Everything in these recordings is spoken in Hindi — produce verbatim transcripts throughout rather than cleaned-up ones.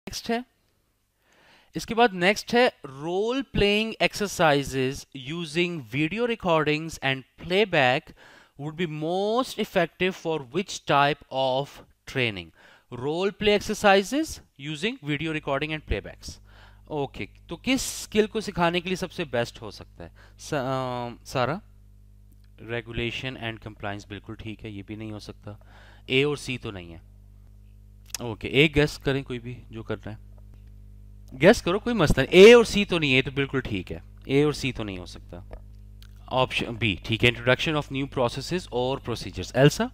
नेक्स्ट है, इसके बाद नेक्स्ट है role playing exercises using video recordings and playback would be most effective for which type of training. Role play exercises using video recording and playbacks. Okay, तो किस स्किल को सिखाने के लिए सबसे बेस्ट हो सकता है? सा, आ, सारा? रेगुलेशन एंड कंप्लायंस बिल्कुल ठीक है, ये भी नहीं हो सकता। ए और सी तो नहीं है। ओके, एक गेस करें कोई भी जो कर रहा है, गेस करो, कोई मसला नहीं। ए और सी तो नहीं है, तो बिल्कुल ठीक है, ए और सी तो नहीं हो सकता। ऑप्शन बी ठीक है, इंट्रोडक्शन ऑफ न्यू प्रोसेसेस और procedures. Else?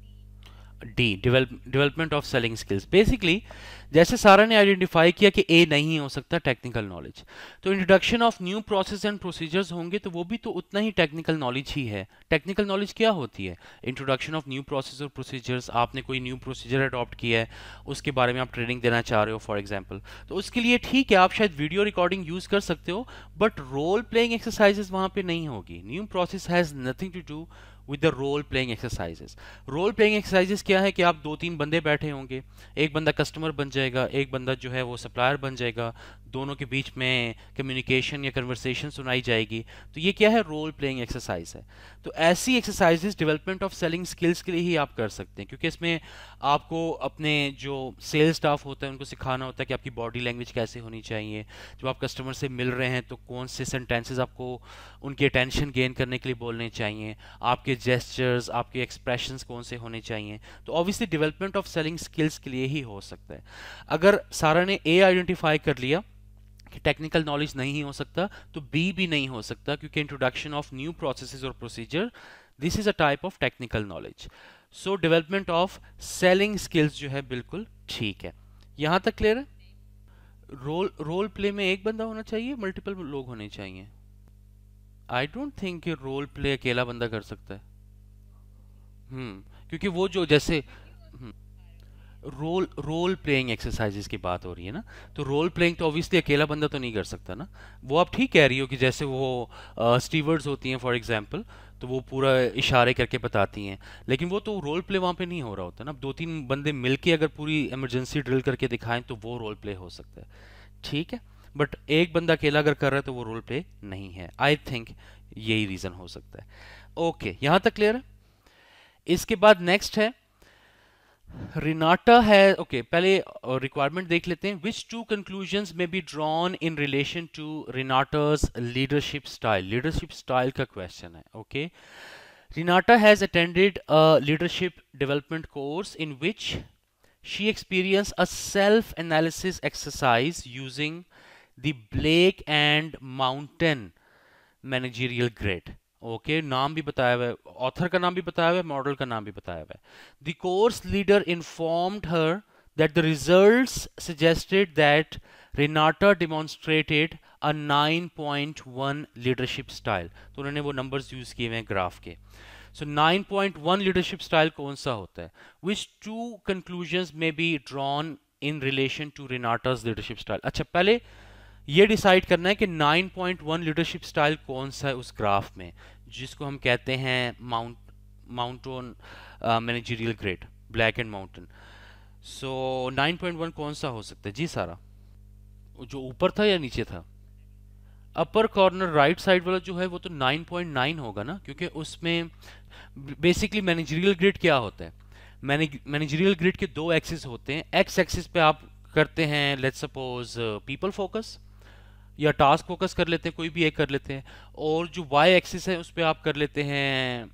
D development of selling skills. Basically जैसे सारा ने आइडेंटिफाई किया कि ए नहीं हो सकता टेक्निकल नॉलेज, तो introduction of new process and procedures होंगे तो वो भी तो उतना ही टेक्निकल नॉलेज ही है। टेक्निकल नॉलेज क्या होती है? इंट्रोडक्शन ऑफ न्यू प्रोसेस और प्रोसीजर्स। आपने कोई न्यू प्रोसीजर अडॉप्ट किया है, उसके बारे में आप ट्रेनिंग देना चाह रहे हो फॉर एग्जाम्पल, तो उसके लिए ठीक है, आप शायद वीडियो रिकॉर्डिंग यूज कर सकते हो, बट रोल प्लेइंग एक्सरसाइजेस वहां पे नहीं होगी। New process has nothing to do with the role playing exercises. Role playing exercises क्या है कि आप दो तीन बंदे बैठे होंगे, एक बंदा कस्टमर बन जाएगा, एक बंदा जो है वो सप्लायर बन जाएगा, दोनों के बीच में कम्युनिकेशन या कन्वर्सेशन सुनाई जाएगी, तो ये क्या है? रोल प्लेइंग एक्सरसाइज है। तो ऐसी exercises development of selling skills के लिए ही आप कर सकते हैं, क्योंकि इसमें आपको अपने जो सेल्स स्टाफ होता है उनको सिखाना होता है कि आपकी बॉडी लैंग्वेज कैसे होनी चाहिए, जब आप कस्टमर से मिल रहे हैं तो कौन से सेंटेंसेस आपको उनकी अटेंशन गेन करने के लिए बोलने चाहिए, आपके जेस्चर्स, आपके एक्सप्रेशंस कौन से होने चाहिए। तो obviously development of selling skills के लिए ही हो सकता है। अगर सारा ने ए आइडेंटिफाई कर लिया कि टेक्निकल नॉलेज नहीं हो सकता, तो बी भी नहीं हो सकता, क्योंकि इंट्रोडक्शन ऑफ न्यू प्रोसेसेस और procedure, this is a type of technical knowledge. So development of selling skills जो है बिल्कुल ठीक है। यहां तक क्लियर है? रोल रोल प्ले में एक बंदा होना चाहिए, मल्टीपल लोग होने चाहिए? आई डोंट थिंक कि रोल प्ले अकेला बंदा कर सकता है। हम्म क्योंकि वो जो जैसे रोल रोल प्लेइंग एक्सरसाइजेस की बात हो रही है ना, तो रोल प्लेइंग तो ऑब्वियसली अकेला बंदा तो नहीं कर सकता ना। वो आप ठीक कह रही हो कि जैसे वो स्टीवर्ड्स होती हैं फॉर एग्जांपल, तो वो पूरा इशारे करके बताती हैं, लेकिन वो तो रोल प्ले वहाँ पे नहीं हो रहा होता ना। अब दो तीन बंदे मिलके अगर पूरी इमरजेंसी ड्रिल करके दिखाएं तो वो रोल प्ले हो सकता है, ठीक है। बट एक बंदा अकेला अगर कर रहा है तो वो रोल प्ले नहीं है। आई थिंक यही रीजन हो सकता है। ओके, यहां तक क्लियर है? इसके बाद नेक्स्ट है रिनाटा है। ओके, पहले रिक्वायरमेंट देख लेते हैं। विच टू कंक्लूजन्स में be drawn in relation to Renata's leadership style? Leadership style का क्वेश्चन है। Okay, Renata has attended a leadership development course in which she experienced a self analysis exercise using the Blake and Mountain managerial grid. Okay okay, नाम भी बताया हुआ है, ऑथर का नाम भी बताया हुआ है, मॉडल का नाम भी बताया हुआ है। The course leader informed her that the results suggested that Renata demonstrated a nine point one leadership style. तो उन्होंने वो नंबर्स यूज किए हुए हैं ग्राफ के। So nine point one leadership style कौन सा होता है? विच टू कंक्लूजन्स में be drawn in relation to Renata's leadership style? अच्छा, पहले ये डिसाइड करना है कि nine point one leadership style कौन सा है उस ग्राफ में, जिसको हम कहते हैं mount mountain managerial grid, black and mountain. So nine point one कौन सा हो सकता है जी सारा? जो ऊपर था या नीचे था? अपर कॉर्नर राइट साइड वाला जो है वो तो नाइन पॉइंट नाइन होगा ना, क्योंकि उसमें बेसिकली मैनेजरियल ग्रिड क्या होता है? मैनेजरियल ग्रिड के दो एक्सिस होते हैं। एक्स एक्सिस पे आप करते हैं लेट्स सपोज पीपल फोकस या टास्क फोकस कर लेते हैं, कोई भी एक कर लेते हैं, और जो वाई एक्सिस है उस पर आप कर लेते हैं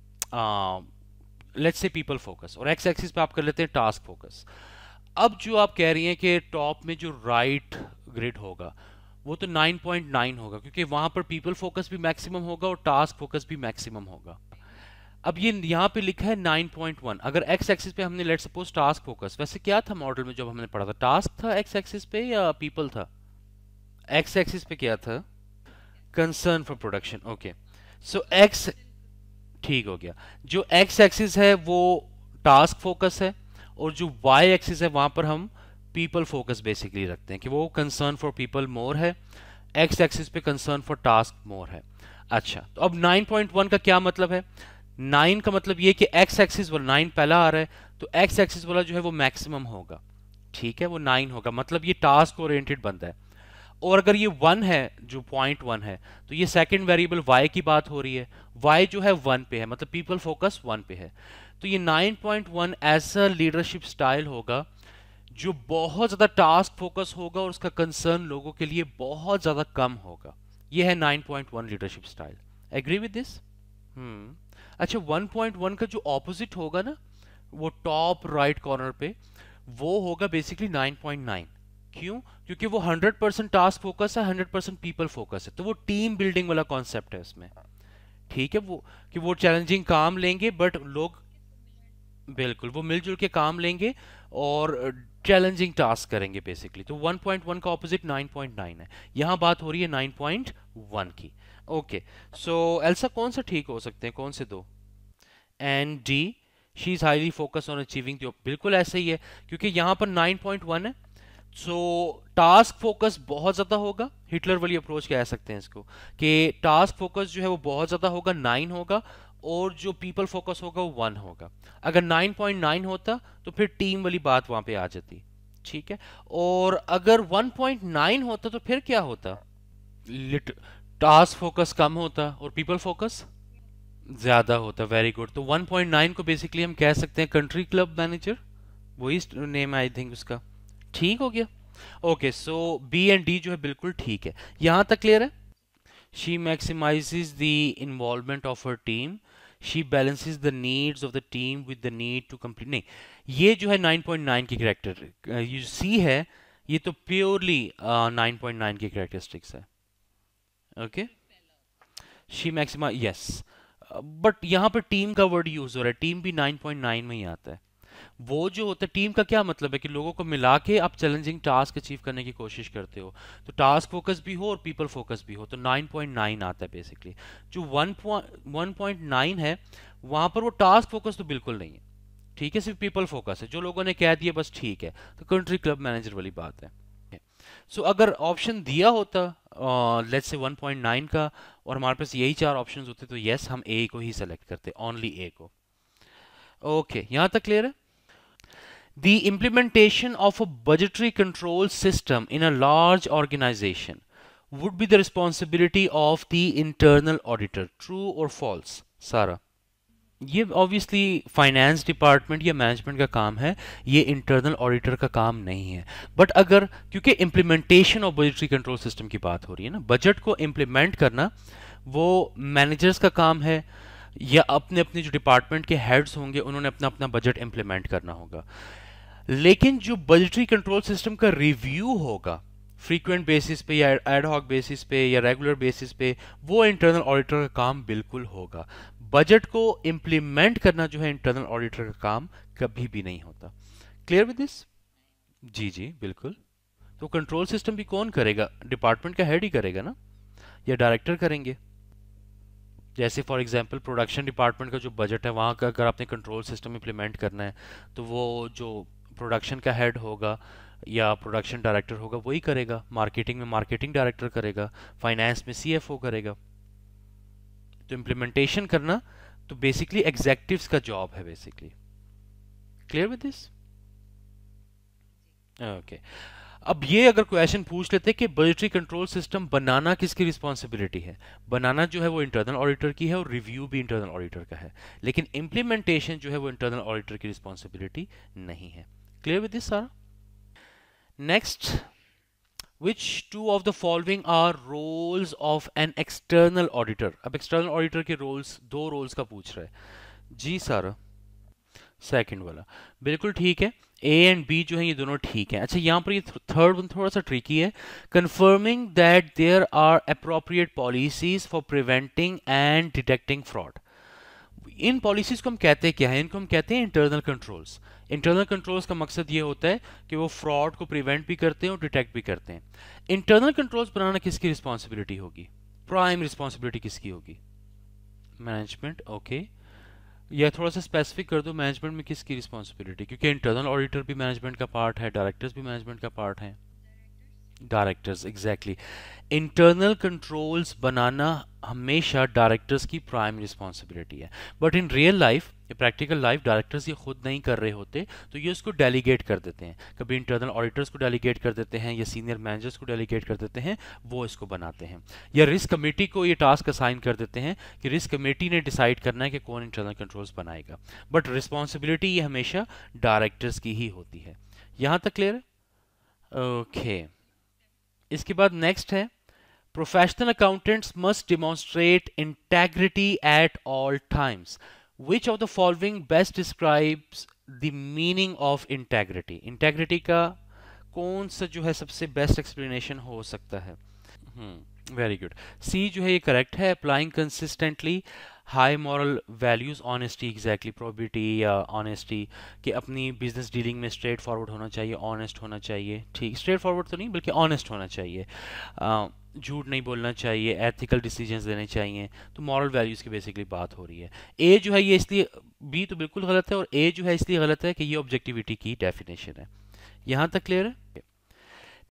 लेट्स से पीपल फोकस, और एक्स एक्सिस पे आप कर लेते हैं टास्क फोकस। अब जो आप कह रही हैं कि टॉप में जो राइट ग्रिड होगा वो तो नाइन पॉइंट नाइन होगा, क्योंकि वहां पर पीपल फोकस भी मैक्सिमम होगा और टास्क फोकस भी मैक्सिमम होगा। अब ये यहाँ पे लिखा है नाइन पॉइंट वन। अगर एक्स एक्सिस पे हमने लेट्स सपोज टास्क फोकस, वैसे क्या था मॉडल में जब हमने पढ़ा था? टास्क था एक्स एक्सिस पे या पीपल था? एक्स एक्सिस पे क्या था? Concern for production. Okay, so X ठीक हो गया। जो एक्स एक्सिस है वो टास्क फोकस है, और जो वाई एक्सिस है वहां पर हम पीपल फोकस बेसिकली रखते हैं कि वो कंसर्न फॉर पीपल मोर है, एक्स एक्सिस पे कंसर्न फॉर टास्क मोर है। अच्छा, तो अब नाइन पॉइंट वन का क्या मतलब है? नाइन का मतलब ये कि एक्स एक्सिस वाला नाइन पहला आ रहा है, तो एक्स एक्सिस वाला जो है वो मैक्सिमम होगा, ठीक है, वो नाइन होगा, मतलब ये टास्क ओरिएंटेड बंदा है। और अगर ये वन है, जो पॉइंट वन है, तो ये सेकंड वेरिएबल वाई की बात हो रही है, वाई जो है वन पे है, मतलब पीपल फोकस वन पे है। तो ये नाइन पॉइंट वन ऐसा लीडरशिप स्टाइल होगा जो बहुत ज़्यादा टास्क फोकस होगा और उसका कंसर्न लोगों के लिए बहुत ज़्यादा कम होगा। ये है nine point one leadership style. Agree with this? Hmm. अच्छा, वन पॉइंट वन का जो ऑपोजिट होगा ना, वो टॉप राइट कॉर्नर पे, वो होगा बेसिकली नाइन पॉइंट नाइन। क्यों? क्योंकि वो हंड्रेड परसेंट टास्क फोकस है, हंड्रेड परसेंट पीपल फोकस है, तो वो टीम बिल्डिंग वाला कॉन्सेप्ट है उसमें। ठीक है, वो कि वो चैलेंजिंग काम लेंगे बट लोग, बिल्कुल वो मिलजुल के काम लेंगे और चैलेंजिंग टास्क करेंगे बेसिकली। तो वन पॉइंट वन का ऑपोजिट नाइन पॉइंट नाइन है, यहाँ बात हो रही है नाइन पॉइंट वन की। ओके, सो एल्सा कौन सा ठीक हो सकते हैं, कौन से दो? And D, she is highly focus on achieving the, बिल्कुल ऐसे ही है, क्योंकि यहाँ पर नाइन पॉइंट वन है, सो टास्क फोकस बहुत ज़्यादा होगा। हिटलर वाली अप्रोच कह सकते हैं इसको, कि टास्क फोकस जो है वो बहुत ज़्यादा होगा, नाइन होगा, और जो पीपल फोकस होगा वो वन होगा। अगर नाइन पॉइंट नाइन होता तो फिर टीम वाली बात वहां पे आ जाती। ठीक है, और अगर वन पॉइंट नाइन होता तो फिर क्या होता? लिट टास्क फोकस कम होता और पीपल फोकस ज्यादा होता। Very good. तो वन पॉइंट नाइन को बेसिकली हम कह सकते हैं कंट्री क्लब मैनेजर, वही नेम आई थिंक उसका। ठीक हो गया। Okay, so B and D जो है बिल्कुल ठीक है, यहां तक क्लियर है। She maximises the involvement of her team, she balances the needs of the team with the need to complete. नहीं, ये जो है नाइन पॉइंट नाइन की करेक्टर, ये सी है, ये तो प्योरली नाइन पॉइंट नाइन की करेक्टरिस्टिक्स है। Okay, she maximise, yes, but यहाँ पर टीम का वर्ड यूज हो रहा है, टीम भी नाइन पॉइंट नाइन में ही आता है। वो जो होता है टीम का क्या मतलब है कि लोगों को मिला के आप चैलेंजिंग टास्क अचीव करने की कोशिश करते हो, तो टास्क फोकस भी हो और पीपल फोकस भी हो, तो नाइन पॉइंट नाइन आता है बेसिकली। जो वन वन पॉइंट नाइन है, वहां पर वो टास्क फोकस तो बिल्कुल नहीं है, ठीक है, सिर्फ पीपल फोकस है, जो लोगों ने कह दिया बस ठीक है, तो कंट्री क्लब मैनेजर वाली बात है। सो so, अगर ऑप्शन दिया होता let's say one point nine का और हमारे पास यही चार ऑप्शंस होते तो यस, हम ए को ही सेलेक्ट करते, ओनली ए को। ओके okay, यहां तक क्लियर है। The implementation of a budgetary control system in a large organization would be the responsibility of the internal auditor. True or false? Sara, ये ऑब्वियसली फाइनेंस डिपार्टमेंट या मैनेजमेंट का काम है, ये इंटरनल ऑडिटर का काम नहीं है। बट अगर, क्योंकि implementation of budgetary control system की बात हो रही है ना, बजट को इम्प्लीमेंट करना वो मैनेजर्स का काम है, या अपने अपने जो डिपार्टमेंट के हेड्स होंगे उन्होंने अपना अपना बजट इम्प्लीमेंट करना होगा। लेकिन जो बजटरी कंट्रोल सिस्टम का रिव्यू होगा फ्रीक्वेंट बेसिस पे या एड हॉक बेसिस पे या रेगुलर बेसिस पे, वो इंटरनल ऑडिटर का काम बिल्कुल होगा। बजट को इंप्लीमेंट करना जो है इंटरनल ऑडिटर का काम कभी भी नहीं होता। Clear with this? जी जी बिल्कुल। तो कंट्रोल सिस्टम भी कौन करेगा? डिपार्टमेंट का हेड ही करेगा ना, या डायरेक्टर करेंगे। जैसे फॉर एग्जांपल प्रोडक्शन डिपार्टमेंट का जो बजट है, वहाँ का अगर आपने कंट्रोल सिस्टम इंप्लीमेंट करना है, तो वो जो प्रोडक्शन का हेड होगा या प्रोडक्शन डायरेक्टर होगा वही करेगा। मार्केटिंग में मार्केटिंग डायरेक्टर करेगा, फाइनेंस में सीएफओ करेगा। तो इम्प्लीमेंटेशन करना तो बेसिकली एग्जेक्टिव्स का जॉब है basically. Clear with this? Okay, अब ये अगर क्वेश्चन पूछ लेते कि बजटरी कंट्रोल सिस्टम बनाना किसकी रिस्पॉन्सिबिलिटी है, बनाना जो है वो इंटरनल ऑडिटर की है और रिव्यू भी इंटरनल ऑडिटर का है, लेकिन इम्प्लीमेंटेशन जो है वो इंटरनल ऑडिटर की रिस्पॉन्सिबिलिटी नहीं है। Clear with this Sara? Next, which two of the following are roles of an external auditor? अब एक्सटर्नल ऑडिटर के रोल्स, दो रोल्स का पूछ रहा है जी सारा। सेकंड वाला बिल्कुल ठीक है, ए एंड बी जो है ये दोनों ठीक है। अच्छा, यहाँ पर ये थर्ड वन थोड़ा सा ट्रिकी है, confirming that there are appropriate policies for preventing and detecting fraud. इन पॉलिसीज को हम कहते हैं क्या है? इनको हम कहते हैं इंटरनल कंट्रोल्स। इंटरनल कंट्रोल्स का मकसद ये होता है कि वो फ्रॉड को प्रिवेंट भी करते हैं और डिटेक्ट भी करते हैं। इंटरनल कंट्रोल्स बनाना किसकी रिस्पॉन्सिबिलिटी होगी? प्राइम रिस्पॉन्सिबिलिटी किसकी होगी? मैनेजमेंट। ओके, या थोड़ा सा स्पेसिफिक कर दो, मैनेजमेंट में किसकी रिस्पॉन्सिबिलिटी? क्योंकि इंटरनल ऑडिटर भी मैनेजमेंट का पार्ट है, डायरेक्टर्स भी मैनेजमेंट का पार्ट है। Directors, exactly. इंटरनल कंट्रोल्स बनाना हमेशा डायरेक्टर्स की प्राइम रिस्पॉन्सिबिलिटी है, but in real life, practical life, directors ये खुद नहीं कर रहे होते, तो ये उसको डेलीगेट कर देते हैं। कभी इंटरनल ऑडिटर्स को डेलीगेट कर देते हैं या सीनियर मैनेजर्स को डेलीगेट कर देते हैं, वो इसको बनाते हैं। या रिस्क कमेटी को ये टास्क असाइन कर देते हैं कि रिस्क कमेटी ने डिसाइड करना है कि कौन इंटरनल कंट्रोल्स बनाएगा, बट रिस्पॉन्सिबिलिटी ये हमेशा डायरेक्टर्स की ही होती है। यहाँ तक क्लियर है? ओके। इसके बाद नेक्स्ट है, professional accountants must demonstrate integrity at all times. Which of the following best describes the meaning of integrity? Integrity का कौन सा जो है सबसे बेस्ट एक्सप्लेनेशन हो सकता है? हम्म, वेरी गुड। सी जो है ये करेक्ट है, applying consistently high moral values, honesty, exactly, probity या ऑनेस्टी, कि अपनी बिजनेस डीलिंग में स्ट्रेट फॉरवर्ड होना चाहिए, ऑनेस्ट होना चाहिए, ठीक, स्ट्रेट फॉरवर्ड तो नहीं बल्कि ऑनेस्ट होना चाहिए, अ, झूठ नहीं बोलना चाहिए, एथिकल डिसीजंस लेने चाहिए। तो मॉरल वैल्यूज़ की बेसिकली बात हो रही है। ए जो है ये इसलिए, बी तो बिल्कुल गलत है, और ए जो है इसलिए गलत है कि ये ऑब्जेक्टिविटी की डेफिनेशन है। यहाँ तक क्लियर है?